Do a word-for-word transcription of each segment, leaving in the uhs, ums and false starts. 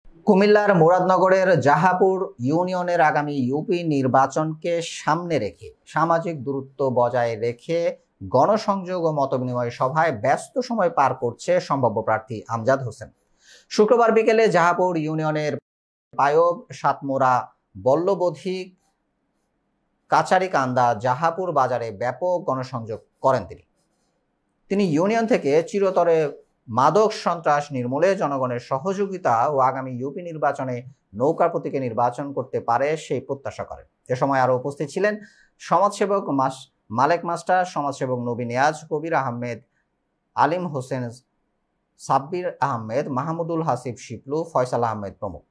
কুমিল্লার মুরাদনগরের জাহাপুর ইউনিয়নের আগামী ইউপি নির্বাচনকে সামনে রেখে সামাজিক দূরত্ব বজায় রেখে গণসংযোগ ও মতবিনিময় সভায় ব্যস্ত সময় পার করছে সম্ভাব্য প্রার্থী আমজাদ হোসেন। শুক্রবার বিকেলে জাহাপুর ইউনিয়নের পায়ব, সাতমোড়া, বল্লবধিক, কাচারিকান্দা, জাহাপুর বাজারে ব্যাপক গণসংযোগ করেন তিনি। তিনি ইউনিয়ন থেকে চিরতরে মাদক সন্ত্রাস নির্মূলে জনগণের সহযোগিতা ও আগামী ইউপি নির্বাচনে নৌকা প্রতীকে নির্বাচন করতে পারে সেই প্রত্যাশা করেন। এ সময় আরো উপস্থিত ছিলেন সমাজসেবক মাস মালেক মাস্টার, সমাজসেবক নবী নিয়াজ, কবির আহমেদ, আলিম হোসেন, সাব্বির আহমেদ, মাহমুদুল হাসিব শিপলু, ফয়সাল আহমেদ প্রমুখ।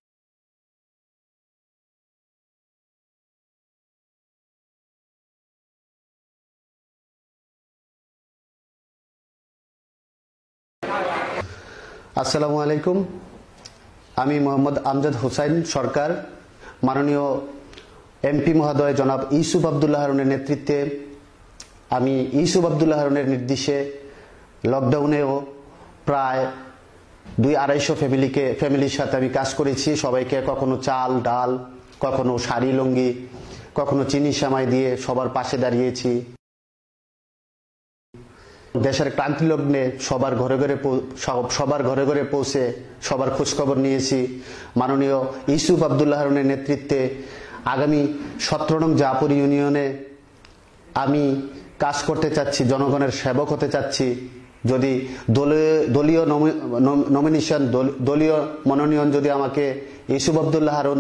আসসালামু আলাইকুম। আমি মোহাম্মদ আমজাদ হোসেন সরকার মাননীয় এমপি মহোদয় জনাব ইউসুফ আবদুল্লাহ হারুনের নেতৃত্বে আমি ইউসুফ আবদুল্লাহ হারুনের নির্দেশে লকডাউনেও প্রায় দুই আড়াইশো ফ্যামিলিকে ফ্যামিলির সাথে আমি কাজ করেছি। সবাইকে কখনো চাল ডাল, কখনো শাড়ি লুঙ্গি, কখনো চিনি সেমাই দিয়ে সবার পাশে দাঁড়িয়েছি। দেশের ক্রান্তি লগ্নে সবার ঘরে ঘরে সবার ঘরে ঘরে পৌঁছে সবার খোঁজখবর নিয়েছি। মাননীয় ইউসুফ আবদুল্লাহ হারুনের নেতৃত্বে আগামী সতেরো নং জাহাপুর ইউনিয়নে আমি কাজ করতে চাচ্ছি, জনগণের সেবক হতে চাচ্ছি। যদি দলীয় দলীয় নমিনেশন দলীয় মনোনয়ন যদি আমাকে ইউসুফ আবদুল্লাহ হারুন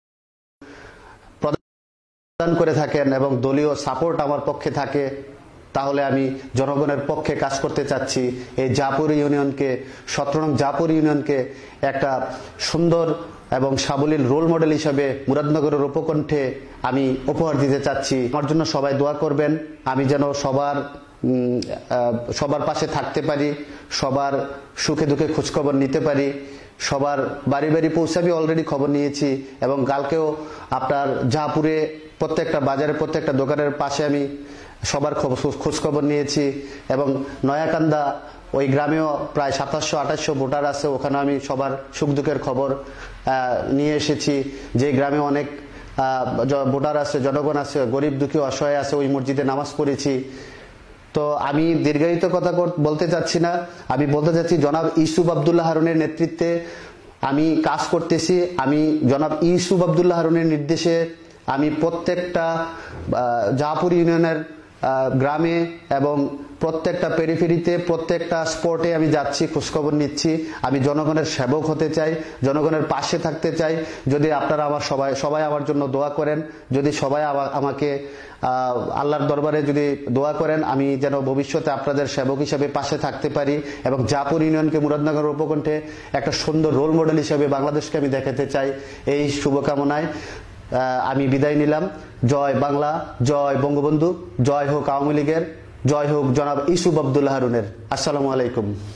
প্রদান করে থাকেন এবং দলীয় সাপোর্ট আমার পক্ষে থাকে, তাহলে আমি জনগণের পক্ষে কাজ করতে চাচ্ছি। এই জাহাপুর ইউনিয়নকে সতেরো নং জাহাপুর ইউনিয়নকে একটা সুন্দর এবং সাবলীল রোল মডেল হিসেবে মুরাদনগরের উপকণ্ঠে আমি উপহার দিতে চাচ্ছি। আমার জন্য সবাই দোয়া করবেন, আমি যেন সবার সবার পাশে থাকতে পারি, সবার সুখে দুঃখে খোঁজখবর নিতে পারি, সবার বাড়ি বাড়ি পৌঁছে আমি অলরেডি খবর নিয়েছি এবং কালকেও আপনার জাহাপুরে প্রত্যেকটা বাজারে প্রত্যেকটা দোকানের পাশে আমি সবার খোঁজখবর নিয়েছি এবং নয়াকান্দা ওই গ্রামেও প্রায় সাতাশশো আঠাশশো ভোটার আছে, ওখানে আমি সবার সুখ দুঃখের খবর নিয়ে এসেছি। যে গ্রামে অনেক ভোটার আছে, জনগণ আছে, গরিব দুঃখী অসহায় আছে, ওই মসজিদে নামাজ পড়েছি। তো আমি দীর্ঘায়িত কথা বলতে চাচ্ছি না, আমি বলতে চাচ্ছি জনাব ইউসুফ আবদুল্লাহ হারুনের নেতৃত্বে আমি কাজ করতেছি। আমি জনাব ইউসুফ আবদুল্লাহ হারুনের নির্দেশে আমি প্রত্যেকটা জাহাপুর ইউনিয়নের গ্রামে এবং প্রত্যেকটা পেরিফেরিতে প্রত্যেকটা স্পটে আমি যাচ্ছি, খোঁজখবর নিচ্ছি। আমি জনগণের সেবক হতে চাই, জনগণের পাশে থাকতে চাই। যদি আপনারা আমার সবাই সবাই আমার জন্য দোয়া করেন, যদি সবাই আমাকে আল্লাহর দরবারে যদি দোয়া করেন, আমি যেন ভবিষ্যতে আপনাদের সেবক হিসেবে পাশে থাকতে পারি এবং জাহাপুর ইউনিয়নকে মুরাদনগর উপকণ্ঠে একটা সুন্দর রোল মডেল হিসেবে বাংলাদেশকে আমি দেখাতে চাই। এই শুভকামনায় আমি বিদায় নিলাম। জয় বাংলা, জয় বঙ্গবন্ধু, জয় হোক আওয়ামী লীগের, জয় হোক জনাব ইউসুফ আবদুল্লাহ হারুনের। আসসালামু আলাইকুম।